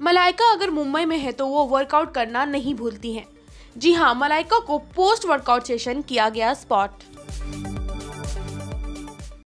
मलाइका अगर मुंबई में है तो वो वर्कआउट करना नहीं भूलती हैं। जी हाँ, मलाइका को पोस्ट वर्कआउट सेशन किया गया स्पॉट।